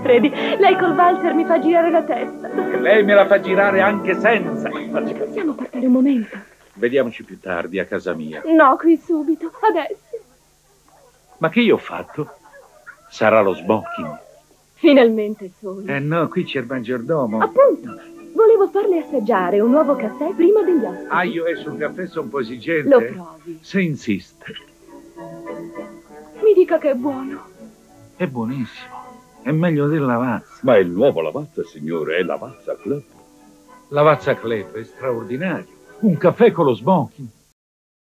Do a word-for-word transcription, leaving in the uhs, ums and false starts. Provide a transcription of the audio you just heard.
Manfredi. Lei col valzer mi fa girare la testa. E lei me la fa girare anche senza. Ci possiamo portare un momento? Vediamoci più tardi a casa mia. No, qui subito, adesso. Ma che io ho fatto? Sarà lo smoking. Finalmente solo. Eh no, qui c'è il maggiordomo. Appunto, volevo farle assaggiare un nuovo caffè prima degli ospiti. Ah, io e sul caffè sono un po' esigente. Lo provi. Se insiste. Mi dica che è buono. È buonissimo. È meglio del Lavazza. Ma è il nuovo Lavazza, signore, è Lavazza Club. Lavazza Club è straordinario. Un caffè con lo smoking.